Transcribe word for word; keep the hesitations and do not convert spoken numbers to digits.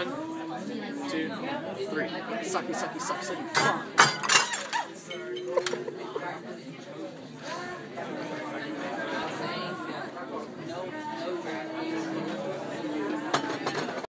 One, two, three. Sucky, sucky, sucky, sucky. Come on.